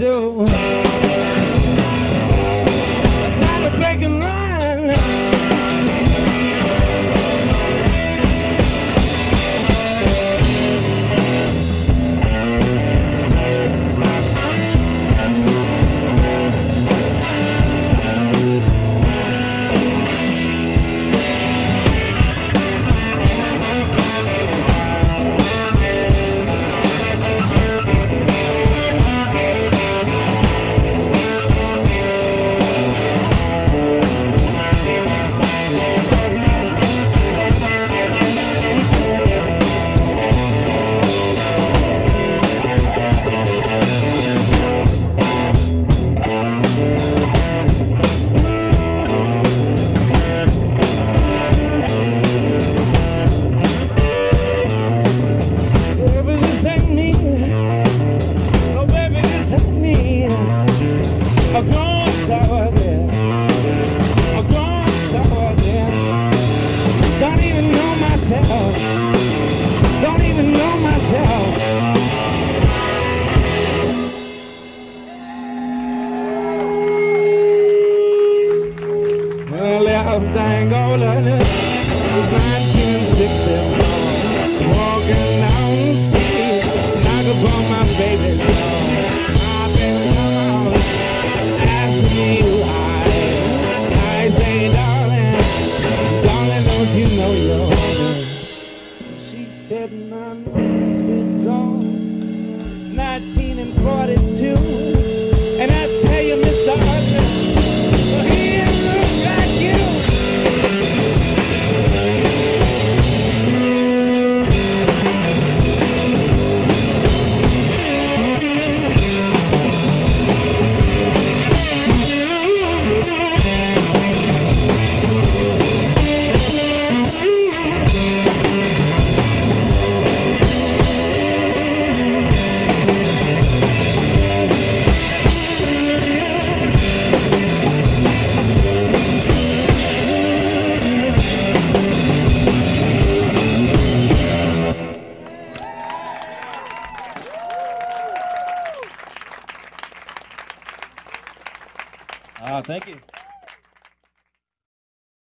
do. Time to break and run. Don't even know myself. Well, Angola was 1960. Walking down the street, knock upon my baby's door. My baby come out, ask me why. I say, darling, darling, don't you know you're good? She said, my man's been gone since 1942. And I tell you, Mr. Hudson, well, he didn't look like you. Thank you.